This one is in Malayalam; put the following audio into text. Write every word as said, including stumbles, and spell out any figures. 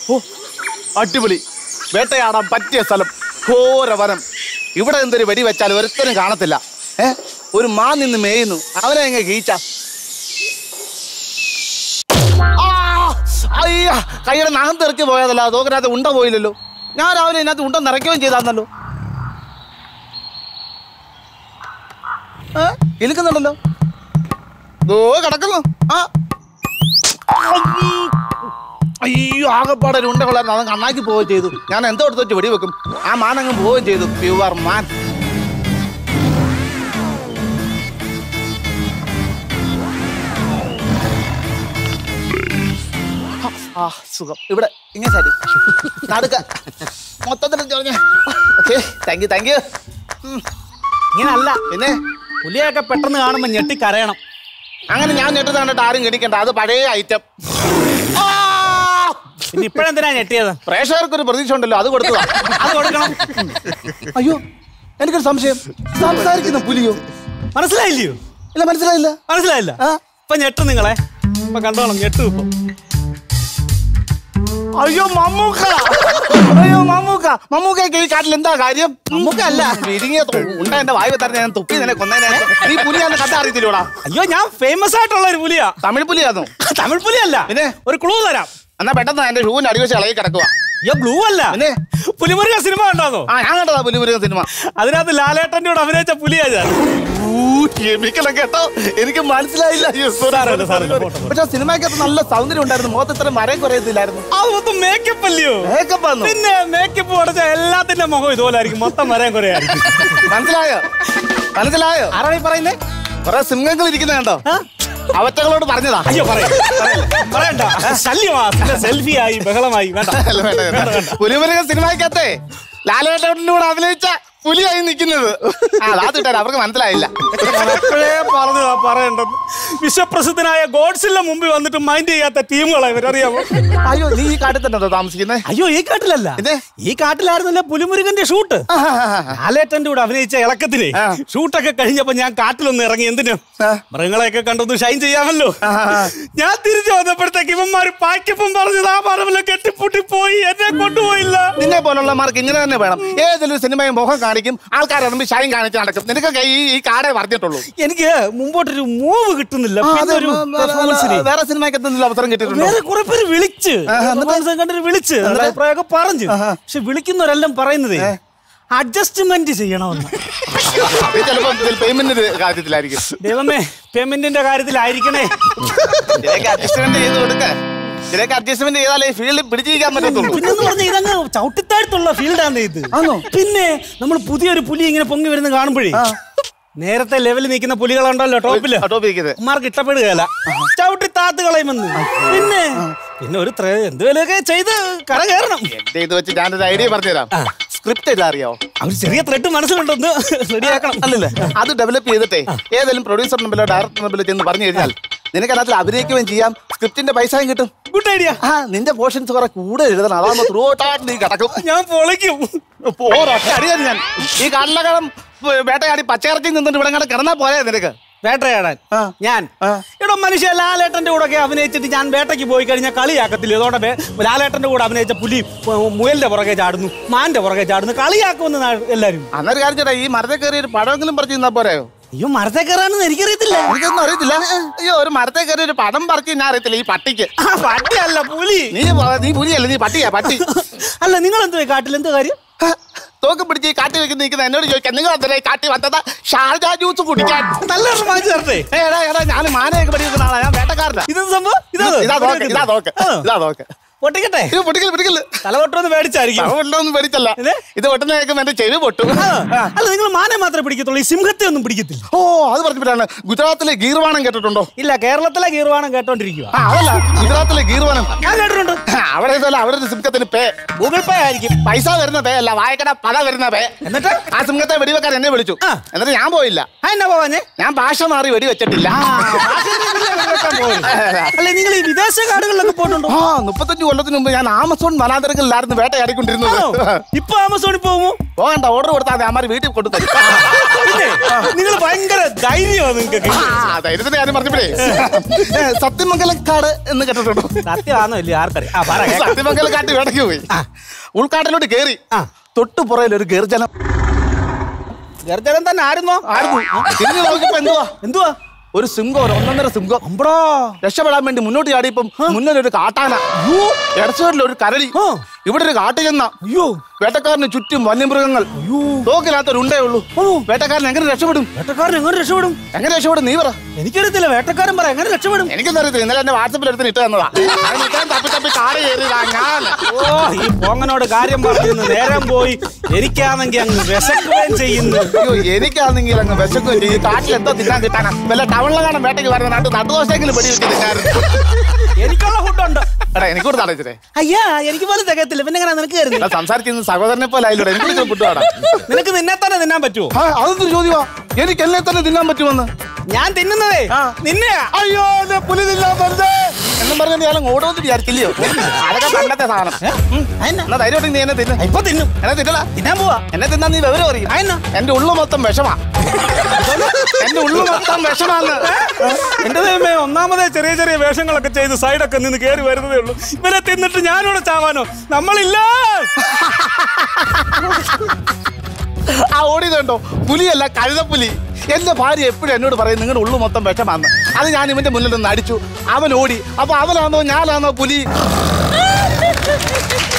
ഓ അടിപൊളി, വേട്ടയാടാൻ പറ്റിയ സ്ഥലം, ഘോര വനം. ഇവിടെ എന്തൊരു വെടി വെച്ചാൽ ഒരുത്തരും കാണത്തില്ല. ഏ ഒരു മാൻ നിന്ന് മേയുന്നു, അവനെ എങ്ങനെ കീച്ച. അയ്യ കൈയുടെ നഖം തെറിച്ച് പോയതല്ല, അതോക്കനകത്ത് ഉണ്ട പോയില്ലല്ലോ. ഞാൻ രാവിലെ ഇതിനകത്ത് ഉണ്ട നിറയ്ക്കുകയും ചെയ്താന്നല്ലോ. ഏ ഇരിക്കുന്നുണ്ടല്ലോ, ദോ കിടക്കുന്നു. ആ അയ്യോ ആകെപ്പാടെ ഒരു ഉണ്ട കൊള്ളായിരുന്നു, അത് കണ്ണാക്കി പോവുകയും ചെയ്തു. ഞാൻ എന്തോ എടുത്ത് വെച്ച് വെടി വെക്കും, ആ മാൻ അങ്ങ് പോവുകയും ചെയ്തു. Pure man. ആ സുഖം. ഇവിടെ ഇങ്ങനെ ശരി നടുക്ക മൊത്തത്തിൽ താങ്ക് യു താങ്ക് യു. ഇങ്ങനല്ല പിന്നെ പുലിയൊക്കെ പെട്ടെന്ന് കാണുമ്പോ ഞെട്ടി കരയണം. അങ്ങനെ ഞാൻ ഞെട്ടത് കണ്ടിട്ട് ആരും ഗണിക്കണ്ട, അത് പഴയ ഐറ്റം. പിന്നെ ഇപ്പഴെന്തിനാ ഞെട്ടിയത്? പ്രേക്ഷകർക്കൊരു പ്രതീക്ഷ ഉണ്ടല്ലോ, അത് കൊടുത്തതാ. അത് കൊടുക്കണം. അയ്യോ എനിക്കൊരു സംശയം, സംസാരിക്കുന്ന പുലിയോ? മനസ്സിലായില്ലയോ? ഇല്ല മനസ്സിലായില്ല. മനസ്സിലായില്ല? ഇപ്പൊ ഞെട്ടും നിങ്ങളെ, ഇപ്പൊ കണ്ടോണം ഞെട്ടും ഇപ്പൊ. അയ്യോ മമ്മൂക്ക, അയ്യോ മമ്മൂക്ക. മമ്മൂക്കയ്ക്ക് ഈ കാട്ടിൽ എന്താ കാര്യം? മമ്മൂക്ക അല്ല, ഇടുങ്ങിയ ഉണ്ട എന്റെ വായു തരുന്ന ഞാൻ തുപ്പി നിന്നെ കൊന്നേനെ. നീ പുലി ഞാൻ കഥ അറിയത്തില്ലൂടാ. അയ്യോ ഞാൻ ഫേമസ് ആയിട്ടുള്ള ഒരു പുലിയാ. തമിഴ് പുലിയാന്നോ? തമിഴ് പുലിയല്ല, പിന്നെ ഒരു ക്ലൂ തരാം. എന്നാ പെട്ടെന്ന് എന്റെ ഷൂവിന്റെ അടിവശം ഇളകി കിടക്കുക. അയ്യോ ബ്ലൂ അല്ല, പിന്നെ പുലിമുരുകൻ സിനിമ കണ്ടാന്നോ? ആ ഞാൻ കണ്ടതാ പുലിമുരുകൻ സിനിമ. അതിനകത്ത് ലാലേട്ടന്റെ കൂടെ അഭിനയിച്ച പുലിയാ ഞാൻ. ക്ഷമിക്കണം കേട്ടോ, എനിക്ക് മനസ്സിലായില്ല. പക്ഷെ സിനിമയ്ക്കകത്ത് നല്ല സൗന്ദര്യം ഉണ്ടായിരുന്നു, മുഖത്ത് ഇത്ര മരം കുറയത്തില്ലായിരുന്നു. അതൊന്നും മേക്കപ്പ് അല്ലയോ? മേക്കപ്പ് ആണോ? പിന്നെ മേക്കപ്പ് ഉടച്ച എല്ലാത്തിന്റെ മുഖം ഇതുപോലെ ആയിരിക്കും, മൊത്തം മരം കുറയായിരിക്കും. മനസ്സിലായോ? മനസ്സിലായോ? ആരാണ് ഈ പറയുന്നേ? കുറെ സിംഹങ്ങൾ ഇരിക്കുന്ന കണ്ടോ? അവറ്റകളോട് പറഞ്ഞതാ. അയ്യോ പറയണ്ട, ശല്യമാ. സെൽഫി ആയി ബഹളമായി. വേണ്ട. പുലിമുരുകൻ സിനിമയ്ക്കകത്തെ ലാലേട്ടന്റെ കൂടെ അഭിനയിച്ച പുലിയായി നിൽക്കുന്നത് അതാത്തിട്ടാ അവർക്ക് മനസ്സിലായില്ല. എപ്പോഴേ പറഞ്ഞതാ പറയണ്ടെന്ന്. വിശ്വപ്രസിദ്ധനായ ഗോഡ്സിന്റെ മുമ്പിൽ വന്നിട്ട് മൈൻഡ് ചെയ്യാത്ത ടീമുകളാ ഇവരറിയാമോ? അയ്യോ നീ ഈ കാട്ടിൽ തന്നെ താമസിക്കുന്നത്? അയ്യോ ഈ കാട്ടിലല്ല, ഈ കാട്ടിലായിരുന്നല്ലോ പുലിമുരുകന്റെ ഷൂട്ട്. ലാലേട്ടന്റെ കൂടെ അഭിനയിച്ച ഇളക്കത്തിനെ ഷൂട്ടൊക്കെ കഴിഞ്ഞപ്പോ ഞാൻ കാട്ടിലൊന്ന് ഇറങ്ങി. എന്തിനു? മൃഗങ്ങളെയൊക്കെ കണ്ടൊന്ന് ഷൈൻ ചെയ്യാമല്ലോ. ഞാൻ തിരിച്ചു വന്നപ്പോഴത്തേക്ക് ഇവന്മാര് പായ്ക്കപ്പം പറഞ്ഞത് ആ പറമ്പിലെ കെട്ടിപ്പൂട്ടി പോയി, എന്നെ കൊണ്ടുപോയില്ല. നിന്നെ പോലുള്ള മാർക്ക് ഇങ്ങനെ തന്നെ വേണം. ഏതൊരു സിനിമയും മുഖം കാണിക്കും, ആൾക്കാർ ഇറങ്ങി ഷൈൻ കാണിച്ച് നടക്കും. നിനക്ക് ഈ കാടേ പറഞ്ഞിട്ടുള്ളൂ. എനിക്ക് മുമ്പോട്ടൊരു മൂവ് കിട്ടുന്നില്ല. വേറെ സിനിമയ്ക്കെത്തുന്നില്ല അവസരം കിട്ടിയിട്ടുണ്ട്. വേറെ കുറെ പേര് വിളിച്ച് കണ്ടിട്ട് വിളിച്ച് അഭിപ്രായമൊക്കെ പറഞ്ഞു. പക്ഷെ വിളിക്കുന്നവരെല്ലാം പറയുന്നതേ അഡ്ജസ്റ്റ്മെന്റ് ചെയ്യണമെന്ന്. ചിലപ്പോ പേയ്മെന്റിന്റെ കാര്യത്തിലായിരിക്കും. ദൈവമേ, പേയ്മെന്റിന്റെ കാര്യത്തിലായിരിക്കണേ. അഡ്ജസ്റ്റ്മെന്റ് ചെയ്ത് കൊടുക്ക. ഇതിനൊക്കെ അഡ്ജസ്റ്റ്മെന്റ് ചെയ്താലേ ഫീൽഡ് പിടിച്ചിരിക്കാൻ പറ്റത്തുള്ളൂ. പിന്നെന്ന് പറഞ്ഞാൽ ഇതങ്ങ് ചവിട്ടിത്താഴത്തുള്ള ഫീൽഡാണ് ഇത്. പിന്നെ നമ്മൾ പുതിയൊരു പുലി ഇങ്ങനെ പൊങ്ങി വരുന്ന കാണുമ്പോഴേ നേരത്തെ ലെവലിൽ നിൽക്കുന്ന പുലികളുണ്ടല്ലോ ടോപ്പില്, മാർക്ക് ഇഷ്ടപ്പെടുകയല്ല, ചവിട്ടി താത്ത് കളയുമെന്ന്. പിന്നെ പിന്നെ ഒരു എന്തുവേലൊക്കെ ചെയ്ത് കര കയറണം. എന്റെ ഇത് വെച്ച് ഞാനൊരു ഐഡിയ പറഞ്ഞുതരാം. സ്ക്രിപ്റ്റ് ചെയ്താ അറിയാവോ? അവർ ചെറിയ ത്രെഡ് മനസ്സിലുണ്ടെന്ന് റെഡിയാക്കണം. അല്ലല്ലേ, അത് ഡെവലപ്പ് ചെയ്തിട്ടേ ഏതെങ്കിലും പ്രൊഡ്യൂസർ നമ്പലോ ഡയറക്ടർ നമ്പലോ ചെന്ന് പറഞ്ഞു കഴിഞ്ഞാൽ നിനക്ക് അതിനകത്ത് അഭിനയിക്കുകയും ചെയ്യാം, സ്ക്രിപ്റ്റിന്റെ പൈസയും കിട്ടും. Good idea. ആ നിന്റെ പോർഷൻസ് കുറെ കൂടെ എഴുതണം, അതാകുമ്പോ ത്രൂ ഔട്ട് നീ കിടക്കും. ഞാൻ പൊളിക്കും. അറിയാം ഞാൻ ഈ കാട്ടിലകളം വേട്ടയാടി പച്ചയിറച്ചി നിന്നിട്ട് ഇവിടെ ഇങ്ങനെ കിടന്നാ പോയാ നിനക്ക് വേട്ടയാടാൻ. ഞാൻ ഇവിടെ മനുഷ്യ ലാലേട്ടന്റെ കൂടെ ഒക്കെ അഭിനയിച്ചിട്ട് ഞാൻ വേട്ടയ്ക്ക് പോയി കഴിഞ്ഞാൽ കളിയാക്കത്തില്ല. ഇതോടെ ലാലേട്ടന്റെ കൂടെ അഭിനയിച്ച പുലി മുയലിന്റെ പുറകെ ചാടുന്നു, മാന്റെ പുറകെ ചാടുന്നു, കളിയാക്കുമെന്ന് എല്ലാരും. അന്നൊരു കാര്യം ചേട്ടാ, ഈ മരത്തെ കയറി ഒരു പഴമെങ്കിലും പറിച്ചു നിന്നാ പോരായോ? അയ്യോ മരത്തെ കയറാണെന്ന് എനിക്കറിയത്തില്ല. എനിക്കൊന്നും അറിയത്തില്ല. അയ്യോ ഒരു മരത്തെ കയറി ഒരു പടം പറിച്ച് ഞാൻ അറിയത്തില്ല. ഈ പട്ടിക്ക് പട്ടിയല്ല പുലി. നീ നീ പുലിയല്ല, നീ പട്ടിയാ പട്ടി. അല്ല നിങ്ങൾ എന്തോ കാട്ടിൽ എന്തോ കാര്യം? തോക്ക് പിടിച്ച് ഈ കാട്ടി വെക്കുന്ന നിൽക്കുന്ന എന്നോട് ചോദിക്കാം, നിങ്ങൾ എന്താ കാട്ടി വന്നത് ഷാർജ ജ്യൂസ് കുടിക്കാൻ? നല്ല ചേർത്തേ. ഏടാ ഏടാ ഞാൻ മാനയൊക്കെ പഠിക്കുന്ന ആളാ, ഞാൻ വേട്ടക്കാരനാ. ഇതെന്ത് സംഭവം? ഇതാ ഇതാ നോക്ക് ഇതാ നോക്ക് ഇതാ നോക്ക്. പൊട്ടിക്കട്ടെ? പൊട്ടിക്കൽ പൊട്ടിക്കൽ തലവട്ടൊന്ന് പേടിച്ചായിരിക്കും. തലവട്ടൊന്നും പേടിച്ചല്ല, ഇത് പൊട്ടുന്ന കേൾക്കുമ്പോ എന്റെ ചെവി പൊട്ടും. അല്ല നിങ്ങൾ മാനെ മാത്രമേ പിടിക്കത്തുള്ളൂ, ഈ സിംഹത്തെ ഒന്നും പിടിക്കത്തില്ല. ഓ അത് പറഞ്ഞിട്ടാണ്. ഗുജറാത്തിലെ ഗീർവാണം കേട്ടിട്ടുണ്ടോ? ഇല്ല, കേരളത്തിലെ ഗീർവാണം കേട്ടോണ്ടിരിക്കുക. അതല്ല, ഗുജറാത്തിലെ ഗീർവാണം ഞാൻ കേട്ടിട്ടുണ്ട്. അവിടെ അവിടെ ഒരു സിംഹത്തിന് പേ ഗൂഗിൾ പേ ആയിരിക്കും. പൈസ വരുന്ന പേ അല്ല, വായക്കട പല വരുന്ന പേ. എന്നിട്ട് ആ സിംഹത്തെ വെടിവെക്കാൻ എന്നെ വിളിച്ചു. എന്നിട്ട് ഞാൻ പോയില്ല. എന്നാ പോവാഞ്ഞേ? ഞാൻ ഭാഷ മാറി വെടി വെച്ചിട്ടില്ല. അല്ലെ നിങ്ങൾ ഈ വിദേശ കാടുകളിലൊക്കെ പോയിട്ടുണ്ടോ? ആ മുപ്പത്തഞ്ച് കൊല്ലത്തിന് മുമ്പ് ഞാൻ ആമസോൺ വനാന്തരങ്ങളിലായിരുന്നു വേട്ടയാടിക്കൊണ്ടിരുന്നത്. ഇപ്പൊ ആമസോണിൽ പോകുമോ? പോകണ്ട, ഓർഡർ കൊടുത്താൽ അമ്മ വീട്ടിൽ കൊണ്ടു തരും. നിങ്ങൾ ഭയങ്കര ധൈര്യമാണ് നിങ്ങൾക്ക്. ധൈര്യത്തിന് കാര്യം പറഞ്ഞപ്പോഴേ സത്യമംഗലക്കാട് എന്ന് കേട്ടിട്ടുണ്ടോ? സത്യമാണോ ഇല്ലേ ആർക്കറിയാം. സത്യമംഗലക്കാട്ട് വേടയ്ക്ക് പോയി ഉൾക്കാട്ടിലോട്ട് കേറി തൊട്ടുപുറയിൽ ഒരു ഗർജനം. ഗർജനം തന്നെ ആയിരുന്നോ? ആയിരുന്നു. തിരിഞ്ഞു നോക്കിയപ്പോ എന്തുവാ എന്തുവാ ഒരു സിംഹം, ഒരു ഒന്നൊന്നര സിംഹം. അമ്പടോ രക്ഷപ്പെടാൻ വേണ്ടി മുന്നോട്ട് ചാടിയപ്പം മുന്നിൽ ഒരു കാട്ടാന, ഇടച്ചുവരിൽ ഒരു കരടി, ഇവിടെ ഒരു കാട്ടുചെന്ന. അയ്യോ വേട്ടക്കാരന് ചുറ്റും വന്യമൃഗങ്ങൾ. തോക്കിനകത്തൊരു ഉണ്ടേ ഉള്ളൂ. വേട്ടക്കാരൻ എങ്ങനെ രക്ഷപ്പെടും? വേട്ടക്കാരൻ എങ്ങനെ രക്ഷപ്പെടും? എങ്ങനെ രക്ഷപ്പെടും നീ പറ. എനിക്കറിയത്തില്ല, വേട്ടക്കാരൻ പറ എങ്ങനെ രക്ഷപ്പെടും. എനിക്കൊന്നും അറിയത്തില്ല. ഇന്നലെ എന്റെ വാട്സപ്പിൽ എടുത്ത് ഇട്ട് തന്നതാ. തപ്പി തപ്പി കാറ് കയറിയതാ ഞാൻ. ഓ ഈ പോങ്ങനോട് കാര്യം പറയുന്നു, നേരം പോയി. എനിക്കാണെങ്കിൽ അങ്ങ് വിശക്കുകയും ചെയ്യുന്നു. അയ്യോ എനിക്കാണെങ്കിൽ അങ്ങ് വിശക്കുകയും ചെയ്യും. കാട്ടിൽ എന്തോ തിന്നാൻ കിട്ടാനാ. വല്ല ടൗണിലെ കാണാൻ വേട്ടയ്ക്ക് വരുന്ന നാട്ട് നട്ടുദോശയെങ്കിലും പടി വെച്ച് തിന്നാറ്. എനിക്കുള്ള ഫുഡുണ്ട്. എടാ എനിക്കൂടെ തടയിച്ചേ. അയ്യാ എനിക്ക് പോലും തികയത്തില്ല. പിന്നെ എങ്ങനെ നിനക്ക് കയറി സംസാരിക്കുന്ന സഹോദരനെ പോലെ ആയില്ലോടെ. എനിക്ക് ഫുഡ് വേണം. നിനക്ക് നിന്നെ തന്നെ തിന്നാൻ പറ്റുമോ? അതൊന്നും ചോദ്യമാ. എനിക്ക് എന്നെ തന്നെ തിന്നാൻ പറ്റുമെന്ന്. ഞാൻ തിന്നുന്നതേ നിന്നെ. അയ്യോ പുലി തിന്നാൻ വെറുതെ എന്നും പറഞ്ഞ ഞാൻ ഓടോന്ന് വിചാരിച്ചില്ലയോ? അതൊക്കെ പണ്ടത്തെ സാധനം. എന്നാ ധൈര്യം നീ എന്നെ തിന്നു. ഇപ്പൊ തിന്നും. എന്നെ തിന്നടാ. തിന്നാൻ പോവാ. എന്നെ തിന്നാൻ നീ വിവരം അറിയും. എന്റെ ഉള്ളു മൊത്തം വിഷമാ. എന്റെ ഉള്ളു മൊത്തം വിഷമാന്ന്. എന്റെ ദൈവമേ, ഒന്നാമതേ ചെറിയ ചെറിയ വേഷങ്ങളൊക്കെ ചെയ്ത് സൈഡൊക്കെ നിന്ന് കയറി വരുന്നതേ ഉള്ളൂ. ഇവരെ തിന്നിട്ട് ഞാനിവിടെ ചാവാനോ? നമ്മളില്ല. ആ ഓടിയതുണ്ടോ? പുലിയല്ല, കഴുതപ്പുലി. എന്റെ ഭാര്യ എപ്പോഴും എന്നോട് പറയും നിങ്ങളുടെ ഉള്ളു മൊത്തം വിഷമാന്ന്. അത് ഞാൻ ഇവന്റെ മുന്നിൽ നിന്ന് അടിച്ചു. അവൻ ഓടി. അപ്പൊ അവനാണോ ഞാനാണോ പുലി?